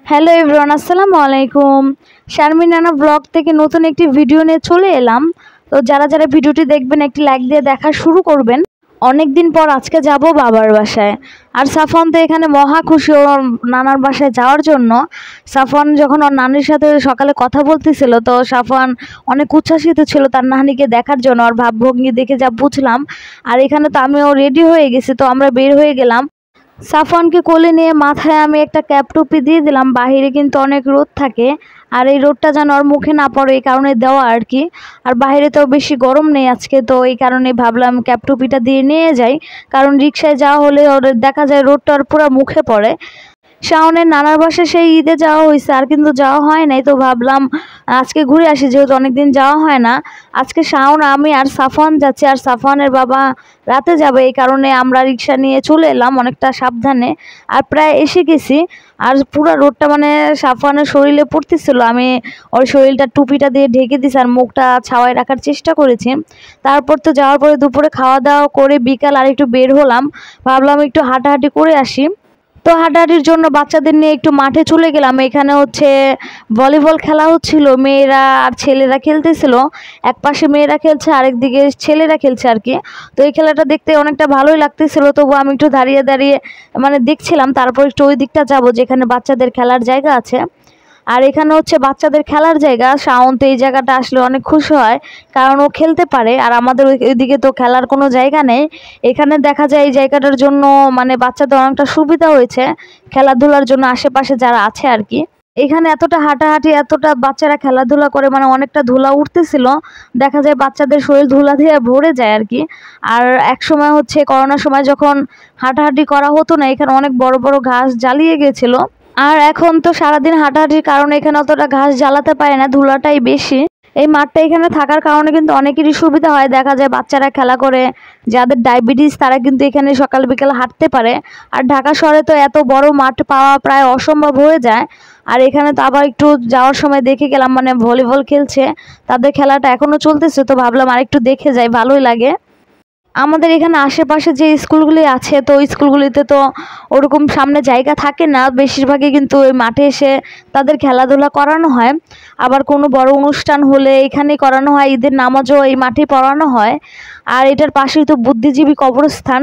Hello everyone, আসসালামু আলাইকুম। শারমিন নানা ব্লগ থেকে নতুন একটি ভিডিও নিয়ে চলে এলাম। তো যারা যারা ভিডিওটি দেখবেন একটি লাইক দিয়ে দেখা শুরু করবেন। অনেক দিন পর আজকে যাব বাবার বাসায়। আর সাফওয়ান তো এখানে মহা খুশি ওর নানার বাসায় যাওয়ার জন্য। সাফওয়ান যখন ওর নানির সাথে সকালে কথা বলতেছিল, তো সাফওয়ান অনেক উচ্ছ্বাসিত ছিল তার নানিকে দেখার জন্য। ওর ভাবভঙ্গি দেখে যা বুঝলাম। আর এখানে তো আমিও রেডি হয়ে গেছি, তো আমরা বের হয়ে গেলাম। সাফওয়ানকে কোলে নিয়ে মাথায় আমি একটা ক্যাপ টুপি দিয়ে দিলাম। বাহিরে কিন্তু অনেক রোদ থাকে, আর এই রোদটা যেন ওর মুখে না পড়ে এই কারণে দেওয়া আর কি। আর বাইরে তো বেশি গরম নেই আজকে, তো এই কারণে ভাবলাম ক্যাপ টুপিটা দিয়ে নিয়ে যাই, কারণ রিক্সায় যাওয়া হলে ওর দেখা যায় রোদটা ওর পুরো মুখে পড়ে। শাওনের নানার বাসায় সেই ঈদে যাওয়া হয়েছে, আর কিন্তু যাওয়া হয় নাই। তো ভাবলাম আজকে ঘুরে আসি, যেহেতু অনেকদিন যাওয়া হয় না। আজকে শাওন, আমি আর সাফওয়ান যাচ্ছি, আর সাফওয়ানের বাবা রাতে যাবে, এই কারণে আমরা রিক্সা নিয়ে চলে এলাম অনেকটা সাবধানে। আর প্রায় এসে গেছি। আর পুরো রোদটা মানে সাফওয়ানের শরীরে পড়তেছিল। আমি ওর শরীরটা টুপিটা দিয়ে ঢেকে দিছি আর মুখটা ছাওয়ায় রাখার চেষ্টা করেছি। তারপর তো যাওয়ার পরে দুপুরে খাওয়া দাওয়া করে বিকাল আর একটু বের হলাম, ভাবলাম একটু হাঁটাহাঁটি করে আসি। তো হাঁটাহাঁটির জন্য বাচ্চাদের নিয়ে একটু মাঠে চলে গেলাম। এখানে হচ্ছে ভলিবল খেলা হচ্ছিল, মেয়েরা আর ছেলেরা খেলতেছিল। এক পাশে মেয়েরা খেলছে, আরেক দিকে ছেলেরা খেলছে আর কি। তো এই খেলাটা দেখতে অনেকটা ভালোই লাগতেছিল, তবু আমি একটু দাঁড়িয়ে দাঁড়িয়ে মানে দেখছিলাম। তারপর একটু ওই দিকটা যাব যেখানে বাচ্চাদের খেলার জায়গা আছে। আর এখানে হচ্ছে বাচ্চাদের খেলার জায়গা। শাওন তো এই জায়গাটা আসলে অনেক খুশি হয়, কারণ ও খেলতে পারে। আর আমাদের ওইদিকে তো খেলার কোনো জায়গা নেই। এখানে দেখা যায় এই জায়গাটার জন্য মানে বাচ্চাদের অনেকটা সুবিধা হয়েছে খেলাধুলার জন্য, আশেপাশে যারা আছে আর কি। এখানে এতটা হাঁটাহাঁটি, এতটা বাচ্চারা খেলাধুলা করে, মানে অনেকটা ধুলা উঠতেছিল। দেখা যায় বাচ্চাদের শরীর ধুলা দিয়ে ভরে যায় আর কি। আর এক সময় হচ্ছে করোনার সময় যখন হাঁটাহাঁটি করা হতো না, এখানে অনেক বড় বড় ঘাস জ্বালিয়ে গেছিল। আর এখন তো সারাদিন হাঁটাহাঁটির কারণে এখানে অতটা ঘাস জ্বালাতে পারে না, ধুলাটাই বেশি। এই মাঠটা এখানে থাকার কারণে কিন্তু অনেকেরই সুবিধা হয়। দেখা যায় বাচ্চারা খেলা করে, যাদের ডায়াবেটিস তারা কিন্তু এখানে সকাল বিকাল হাঁটতে পারে। আর ঢাকা শহরে তো এত বড় মাঠ পাওয়া প্রায় অসম্ভব হয়ে যায়। আর এখানে তো আবার একটু যাওয়ার সময় দেখে গেলাম, মানে ভলিবল খেলছে, তাদের খেলাটা এখনো চলতেছে। তো ভাবলাম আর একটু দেখে যাই, ভালোই লাগে। আমাদের এখানে আশেপাশে যে স্কুলগুলি আছে, তো ওই স্কুলগুলিতে তো ওরকম সামনে জায়গা থাকে না, বেশিরভাগই কিন্তু ওই মাঠে এসে তাদের খেলাধুলা করানো হয়। আবার কোনো বড় অনুষ্ঠান হলে এখানেই করানো হয়, ঈদের নামাজও এই মাঠেই পড়ানো হয়। আর এটার পাশেই তো বুদ্ধিজীবী কবরস্থান,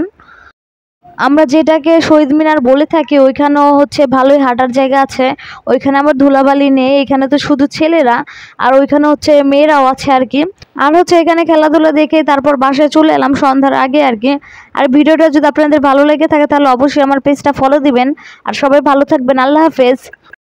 আমরা যেটাকে শহীদ মিনার বলে থাকি, ওইখানেও হচ্ছে ভালোই হাঁটার জায়গা আছে। ওইখানে আবার ধুলাবালি নেই, এখানে তো শুধু ছেলেরা, আর ওইখানে হচ্ছে মেয়েরাও আছে আর কি। আর হচ্ছে এখানে খেলাধুলা দেখে তারপর বাসায় চলে এলাম সন্ধ্যার আগে আর কি। আর ভিডিওটা যদি আপনাদের ভালো লেগে থাকে তাহলে অবশ্যই আমার পেজটা ফলো দিবেন। আর সবাই ভালো থাকবেন, আল্লাহ হাফেজ।